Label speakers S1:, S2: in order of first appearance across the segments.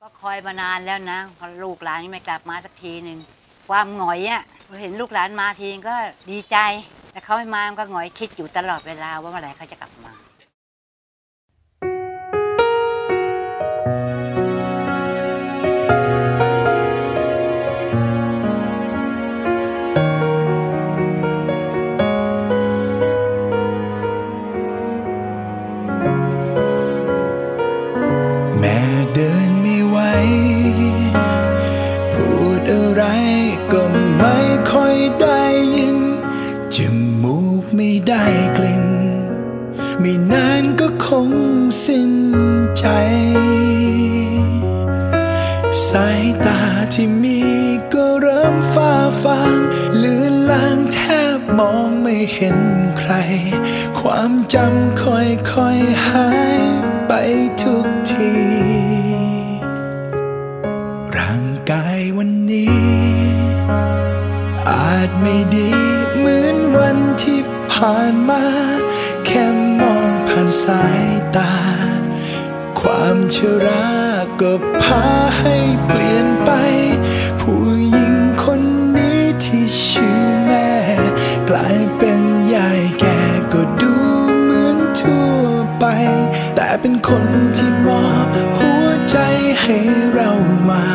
S1: ก็คอยมานานแล้วนะพอลูกหลานไม่กลับมาสักทีหนึ่งความหงอยอ่ะเห็นลูกหลานมาทีก็ดีใจแต่เขาไม่มาก็หงอยคิดอยู่ตลอดเวลาว่าเมื่อไหร่เขาจะกลับมา
S2: แม่เดินไม่ไหวพูดอะไรก็ไม่ค่อยได้ยินจมูกไม่ได้กลิ่นไม่นานก็คงสิ้นใจสายตาที่มีก็เริ่มฟ้าฟางเลือนลางแทบมองไม่เห็นใครความจำค่อยๆหายไปทุกทีร่างกายวันนี้อาจไม่ดีเหมือนวันที่ผ่านมาแค่มองผ่านสายตาความชราก็พาให้เปลี่ยนไปผู้หญิงคนนี้ที่ชื่อแม่กลายเป็นยายแก่ก็ดูเหมือนทั่วไปแต่เป็นคนที่มอบหัวใจให้เรามา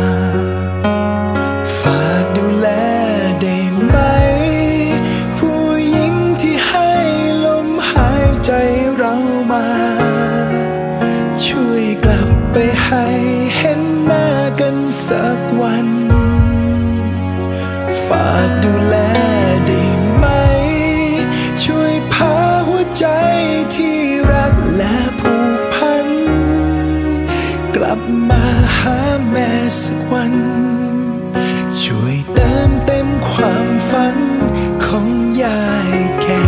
S2: ฝากดูแลได้ไหมผู้หญิงที่ให้ลมหายใจเรามาช่วยกลับไปให้เห็นหน้ากันสักวันฝากดูแลได้ไหมช่วยพาหัวใจที่รักและผูกพันกลับมาหาแม่สักวันช่วยเติมเต็มความฝันของยายแก่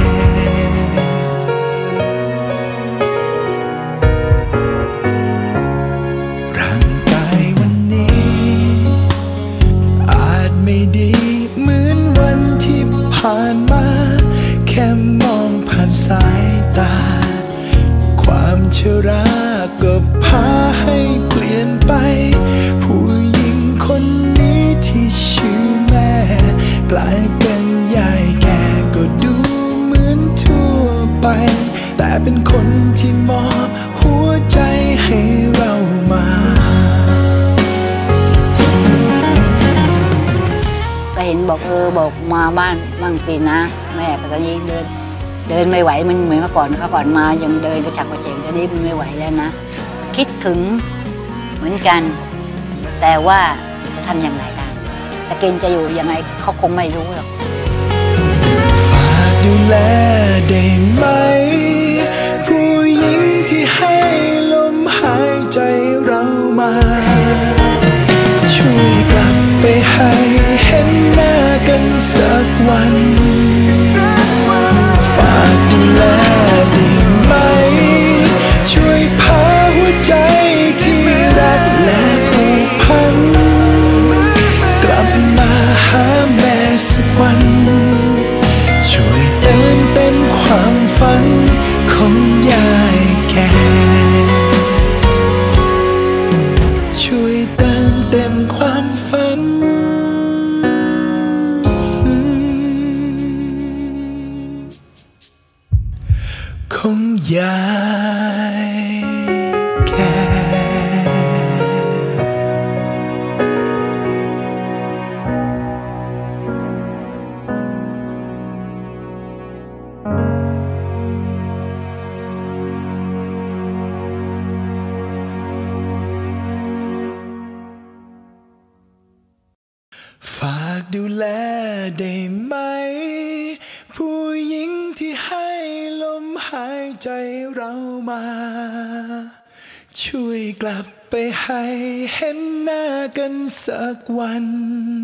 S2: ร่างกายวันนี้อาจไม่ดีเหมือนวันที่ผ่านมาแค่มองผ่านสายตาความชราก็พาให้เปลี่ยนไปผู้หญิงคนนี้ที่ชื่อแม่กลายเป็นยายแก่ก็ดูเหมือนทั่วไปแต่เป็นคนที่มอบหัวใจให้เรามา
S1: ก็เห็นบอกบอกมาบ้านบ้างสินะแม่ก็ตอนนี้เดินไม่ไหวมันเหมือนเมื่อก่อนเขาก่อนมายังเดินกระฉับกระเฉงตอนนี้มันไม่ไหวแล้วนะคิดถึงเหมือนกันแต่ว่าจะทำอย่างไรได้แต่เกณฑ์จะอยู่ยังไงเขาคงไม่รู้หรอก
S2: ฝากดูแลได้ไหมผู้หญิงที่ให้ลมหายใจเรามาช่วยกลับไปให้เห็นหน้ากันสักวันฝากดูแลได้ไหมช่วยพาหัวใจที่รักและผูกพันกลับมาหาแม่สักวันช่วยเติมเต็มความฝันของยายแก่ช่วยเติมเต็มความฝันของยายแก่ฝากดูแลได้ไหมผู้หญิงที่ให้ลมหายใจเรามาช่วยกลับไปให้เห็นหน้ากันสักวัน